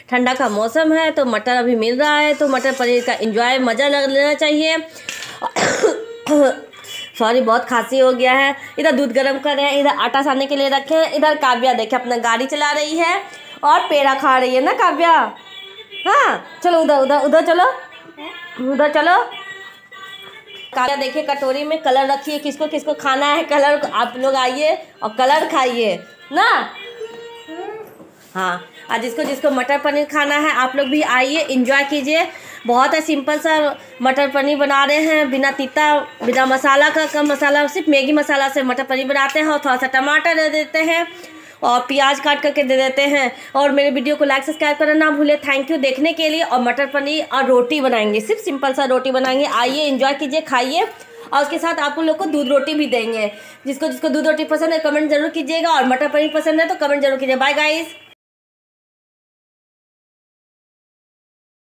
ठंडा का मौसम है तो मटर अभी मिल रहा है, तो मटर पनीर का एंजॉय मज़ा लेना चाहिए। सॉरी, बहुत खांसी हो गया है। इधर दूध गर्म कर रहे हैं, इधर आटा सानने के लिए रखे हैं। इधर काव्या देखे अपना गाड़ी चला रही है और पेड़ा खा रही है ना काव्या। हाँ चलो उधर उधर उधर चलो, उधर चलो। काव्या देखिए कटोरी में कलर रखी है, किसको किसको खाना है कलर, आप लोग आइए और कलर खाइए ना। हाँ, आज जिसको जिसको मटर पनीर खाना है आप लोग भी आइए, एंजॉय कीजिए। बहुत है सिंपल सा मटर पनीर बना रहे हैं, बिना तीता बिना मसाला का, कम मसाला, सिर्फ मैगी मसाला से मटर पनीर बनाते हैं और थोड़ा सा टमाटर दे देते हैं और प्याज काट करके दे देते हैं। और मेरे वीडियो को लाइक सब्सक्राइब करना ना भूले। थैंक यू देखने के लिए। और मटर पनीर और रोटी बनाएंगे, सिर्फ सिंपल सा रोटी बनाएंगे। आइए एंजॉय कीजिए, खाइए और उसके साथ आप लोग को दूध रोटी भी देंगे। जिसको जिसको दूध रोटी पसंद है कमेंट जरूर कीजिएगा और मटर पनीर पसंद है तो कमेंट जरूर कीजिए। Bye guys.